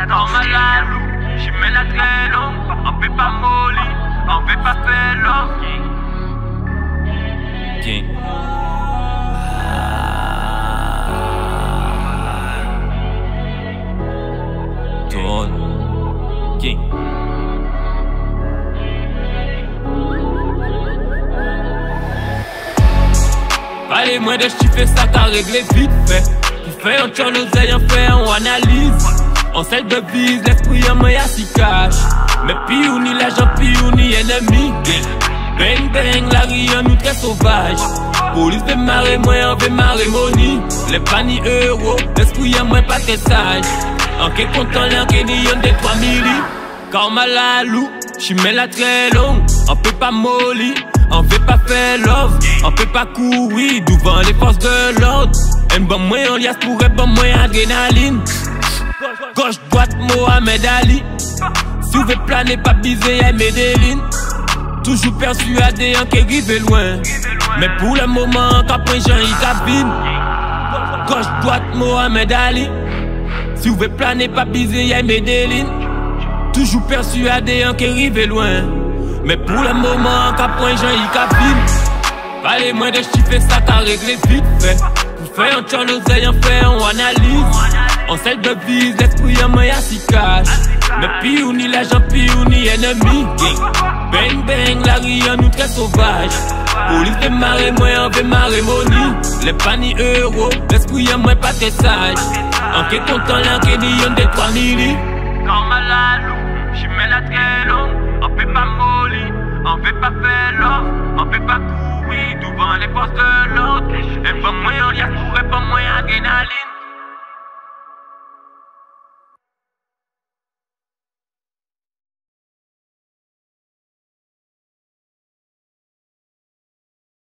Quand malade, j'y mets la très longue. On fait pas molly, on fait pas faire love. King. King. Allez, moi de chiffrer ça t'as réglé vite fait. Tu fais un tour l'oseille, on fait on analyse. On sait de bise, l'esprit en moi y'a si cash. Mais puis on ni l'agent, puis on ni ennemi. Bang bang, la rue nous très sauvage. Police veut marrer, moi on veut marrer money. Les pas ni euros, l'esprit en moi pas très sage. En qu'est content, l'en qu'est ni y'en des 3 milli. Quand malade loup, j'y mets la très longue. On peut pas molly, on veut pas faire love. On peut pas courir devant les forces de l'ordre. Un bon moyen en liasse pour un bon moyen adrénaline. Gauche, droite, Mohamed Ali. Si vous voulez planer, pas biser, y'a Medellin. Toujours persuadé en qu'est rivé loin. Mais pour le moment, qu'après Jean-Yves cabine. Gauche, droite, Mohamed Ali. Si vous voulez planer, pas biser, y'a Medellin. Toujours persuadé en qu'est rivé loin. Mais pour le moment, qu'après Jean-Yves cabine. Allez, moi de chiffrer ça, t'as réglé vite fait. Pour faire un tour l'oseille, on fait on analyse. On sait de bise, l'esprit en moi y'a si cash. Mais puis on ni l'agent, puis on ni ennemi. Bang bang, la rue nous très sauvage. Police veut marrer, moi on veut marrer money. Les pas ni euros, l'esprit en moi pas très sage. En qu'est content, l'en qu'est ni y'en des 3 milli. Quand malade, j'y mets la très longue. On fait pas molly, on veut pas faire love. On peut pas courir devant les forces de l'ordre. Un bon moyen, y'a pour un bon moyen adrénaline.